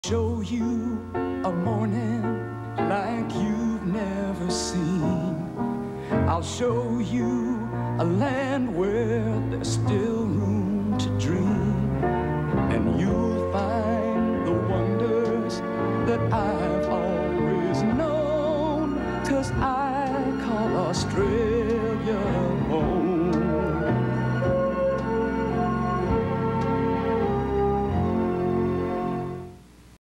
Show you a morning like you've never seen. I'll show you a land where there's still room to dream. And you'll find the wonders that I've always known, 'cause I call Australia